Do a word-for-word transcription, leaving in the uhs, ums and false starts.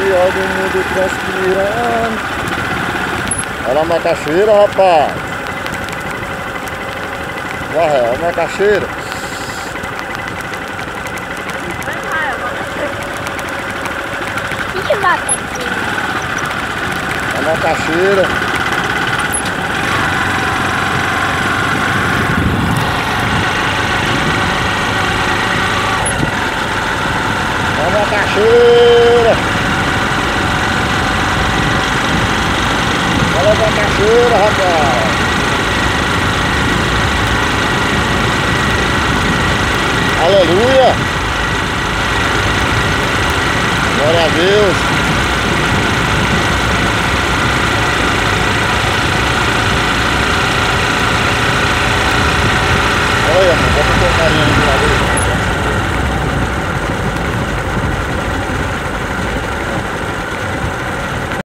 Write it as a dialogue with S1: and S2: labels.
S1: olha o mundo transpirando. Olha a macaxeira, rapaz. Olha a macaxeira.
S2: Que mata aqui?
S1: A macaxeira. A macaxeira. Olha a macaxeira, rapaz. Aleluia. Glória a Deus.